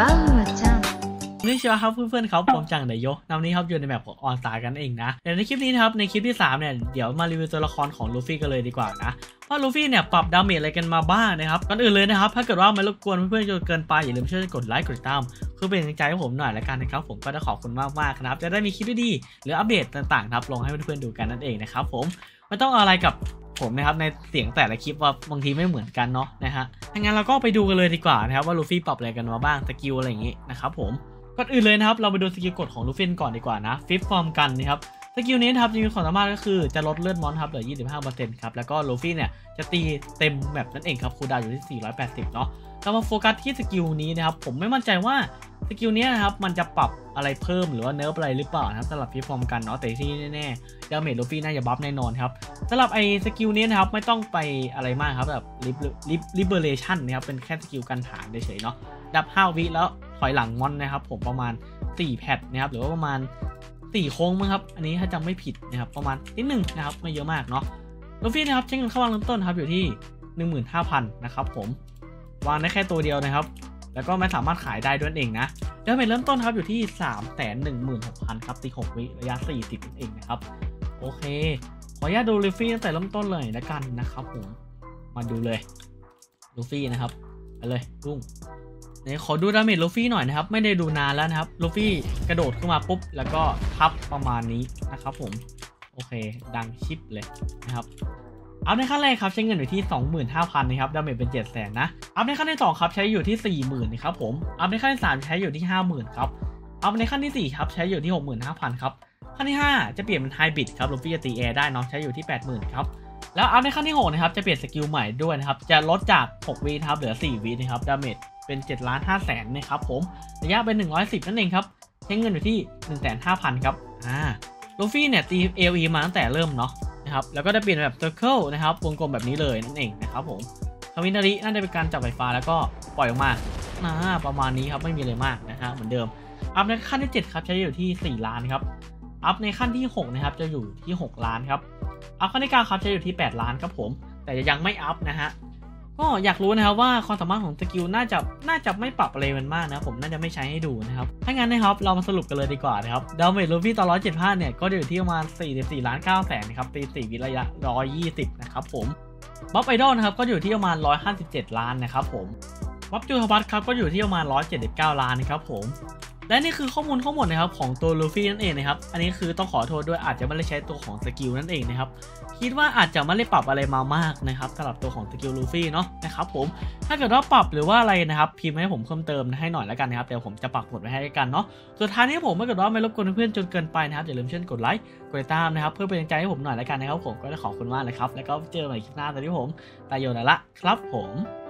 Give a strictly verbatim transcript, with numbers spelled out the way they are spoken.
バウアちゃんนี่ใช่ไหมครับเพื่อนๆครับผมจังเดโยนำนี้ครับอยู่ในแบบของออนสตาร์กันเองนะเดี๋ยวในคลิปนี้นะครับในคลิปที่สามเนี่ยเดี๋ยวมารีวิวตัวละครของลูฟี่กันเลยดีกว่านะว่าลูฟี่เนี่ยปรับดาเมจอะไรกันมาบ้างนะครับก่อนอื่นเลยนะครับถ้าเกิดว่าไม่รบกวนเพื่อนๆจนเกินไปอย่าลืมช่วยกดไลค์กดติดตามเพื่อเป็นกำลังใจให้ผมหน่อยละกันนะครับผมก็จะขอบคุณมากๆนะครับจะได้มีคลิปดีๆหรืออัปเดตต่างๆครับลงให้เพื่อนๆดูกันนั่นเองนะครับผมไม่ต้องอะไรกับผมนะครับในเสียงแต่ละคลิปว่าบางทีไม่เหมือนกันเนาะนะฮะงั้นเราก็ไปดูกันเลยดีกว่านะครับว่าลูฟี่ปรับอะไรกันมาบ้างสกิลอะไรอย่างงี้นะครับผมก่อนอื่นเลยนะครับเราไปดูสกิลกดของลูฟี่ก่อนดีกว่านะฟิปฟอร์มกันนะครับสกิลนี้นะครับจะมีความสามารถก็คือจะลดเลือดมอนครับเหลือ ยี่สิบห้าเปอร์เซ็นต์ ครับแล้วก็ลูฟี่เนี่ยจะตีเต็มแบบนั่นเองครับคูลดาวน์อยู่ที่สี่ร้อยแปดสิบเนาะเรามาโฟกัสที่สกิลนี้นะครับผมไม่มั่นใจว่าสกิลนี้นะครับมันจะปรับอะไรเพิ่มหรือว่าเนิร์ฟอะไรหรือเปล่านะครับสำหรับฟิปฟอร์มกันเนาะแต่ที่แน่ๆดาเมจลูฟี่น่าจะบัฟแน่นอนครับสำหรับไอ้สกิลนี้นะครับไม่ต้องไปอะไรมากครับแบบลิบลิบลิเบอเรชั่นนะครับเป็นแค่สกิลกันฐานเฉยๆเนาะดับห้าวิแล้วถอยหลังมอนนะครับผมประมาณสี่แพทนะครับหรือว่าประมาณสี่โค้งมั้งครับอันนี้ถ้าจำไม่ผิดนะครับประมาณนิดนึงนะครับไม่เยอะมากเนาะลูฟี่นะครับใช้เงินเข้าวางเริ่มต้นครับอยู่ที่ หนึ่งหมื่นห้าพัน นะครับผมวางได้แค่ตัวเดียวนะครับแล้วก็ไม่สามารถขายได้ด้วยเองนะดาเมจเริ่มต้นครับอยู่ที่ สามแสนหนึ่งหมื่นหกพัน ครับตีหกวิระยะสี่สิบนั่นเองนะครับโอเคขออนุญาตดูลูฟี่ตั้งแต่เริ่มต้นเลยละกันนะครับผมมาดูเลยลูฟี่นะครับไปเลยรุ่งเนี่ยขอดูดาเมจลูฟี่หน่อยนะครับไม่ได้ดูนานแล้วนะครับลูฟี่กระโดดขึ้นมาปุ๊บแล้วก็ทับประมาณนี้นะครับผมโอเคดังชิปเลยนะครับอัพในขั้นแรกครับใช้เงินอยู่ที่ สองหมื่นห้าพัน นะครับดาเมจเป็น เจ็ดแสน นะอัพในขั้นที่สองครับใช้อยู่ที่ สี่หมื่น นะครับผมอัพในขั้นที่สามใช้อยู่ที่ ห้าหมื่น ครับอัพในขั้นที่สี่ครับใช้อยู่ที่ หกหมื่นห้าพัน ครับขั้นที่ห้าจะเปลี่ยนเป็นไฮบริดครับลูฟี่จะตีแอร์ได้น้องใช้อยู่ที่ แปดหมื่น ครับแล้วอัพในขั้นที่หกนะครับจะเปลี่ยนสกิลใหม่ด้วยนะครับจะลดจากหกวิครับเหลือสี่วินะครับดาเมจเป็น เจ็ดล้านห้าแสน นะครับผมระยะเป็นหนึ่งร้อยสิบนั่นเองครับใช้เงินอยู่ที่ หนึ่งแสนห้าพัน ครับอ่าลูฟี่เนี่ยตี เอ โอ อี มาตั้งแต่เริ่มเนาะนะครับแล้วก็ได้เปลี่ยนแบบ Circle นะครับวงกลมแบบนี้เลยนั่นเองนะครับผมคามินาริน่าจะเป็นการจับไฟฟ้าแล้วก็ปล่อยออกมาอ่าประมาณนี้ครับไม่มีอะไรมากนะฮะเหมือนเดิมอัพในขั้นที่เจ็ดครับใช้อยู่ที่สี่ล้านครับอัพในขั้นที่หกนะครับจะอยู่ที่หกล้านครับอัพขั้นที่เก้าครับใช้อยู่ที่แปดล้านครับผมแต่ยังไม่อัพนะฮะก็อยากรู้นะครับว่าความสามารถของสกิลน่าจะน่าจะไม่ปรับอะไรมันมากนะผมน่าจะไม่ใช้ให้ดูนะครับถ้างั้นนะครับเรามาสรุปกันเลยดีกว่านะครับดาเมจลูฟี่ต่อหนึ่งร้อยเจ็ดสิบห้าเนี่ยก็อยู่ที่ประมาณสี่สิบสี่ล้านเก้าแสนนะครับตีสี่วิระยะหนึ่งร้อยยี่สิบนะครับผมบัฟไอดอลนะครับก็อยู่ที่ประมาณหนึ่งร้อยห้าสิบเจ็ดล้านนะครับผมบัฟจูฮาบัตครับก็อยู่ที่ประมาณหนึ่งร้อยเจ็ดสิบเก้าล้านนะครับผมและนี่คือข้อมูลทั้งหมดนะครับของตัวลูฟี่นั่นเองนะครับอันนี้คือต้องขอโทษด้วยอาจจะไม่ได้ใช้ตัวของสกิลนั่นเองนะครับคิดว่าอาจจะไม่ได้ปรับอะไรมามากนะครับสำหรับตัวของสกิลลูฟี่เนาะนะครับผมถ้าเกิดว่าปรับหรือว่าอะไรนะครับพิมพ์ให้ผมเพิ่มเติมให้หน่อยแล้วกันนะครับเดี๋ยวผมจะปักหมุดไว้ให้กันเนาะสุดท้ายนี้ผมไม่เกิดว่าไม่รบกวนเพื่อนจนเกินไปนะครับอย่าลืมช่วยกดไลค์กดติดตามนะครับเพื่อเป็นกำลังใจให้ผมหน่อยแล้วกันนะครับผมก็จะขอบคุณมากเลยครับแล้วก็เจอกันใหม่คลิปหน้าตอนที่ผมตายโยนละครับผม